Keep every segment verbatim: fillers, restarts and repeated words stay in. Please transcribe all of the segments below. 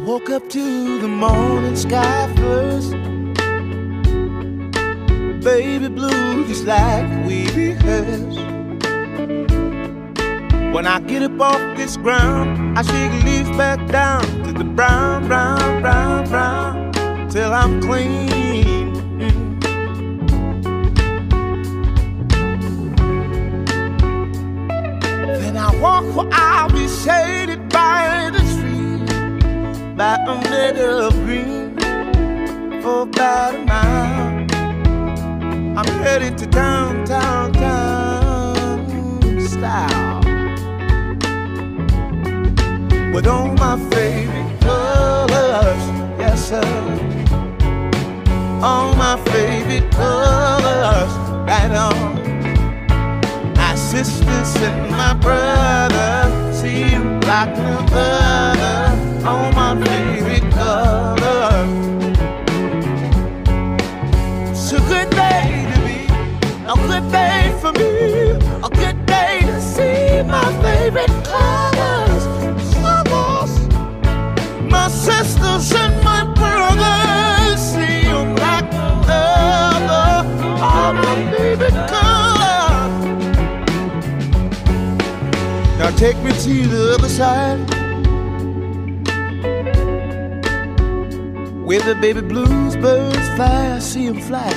woke up to the morning sky first. Baby blue, just like we rehearsed. When I get up off this ground, I shake leaves back down to the brown, brown, brown, brown, till I'm clean. Mm. Then I walk where I'll be shaded by the tree, by a meadow of green, for about a mile. I'm headed to downtown, town style, with all my favorite colors, yes sir. All my favorite colors, right on. My sisters and my brother, see you like no other. All my favorite colors. It's a good day to be, a good day for me, a good day to see my favorite colors. My sisters and my brothers, see you like no other. All my favorite color. Now take me to the other side, where the baby blues birds fly. I see them fly.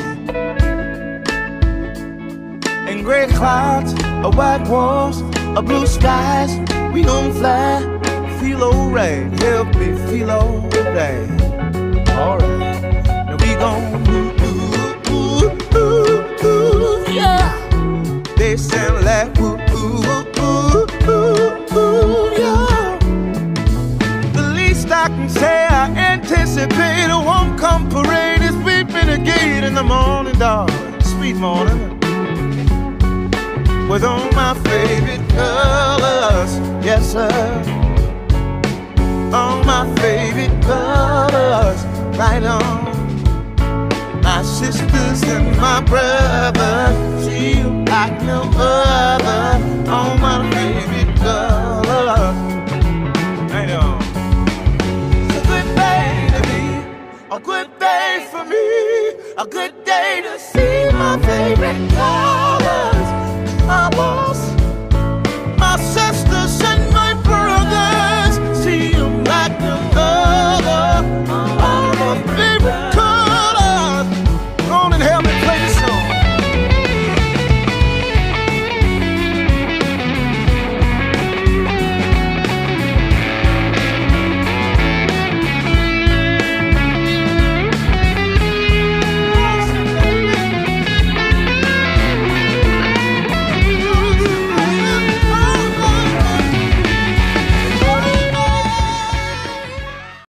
And gray clouds, a white walls, a blue skies, we gon' fly. Feel alright, help me feel alright. Alright, now we gon' ooh, ooh, ooh, ooh, ooh, yeah. They sound like ooh, ooh, ooh, ooh, ooh, yeah. The least I can say, I anticipate a one-come parade is sweeping the gate in the morning, dog. Sweet morning, with all my favorite colors, yes sir. All my favorite colors, right on. My sisters and my brother, see you like no other.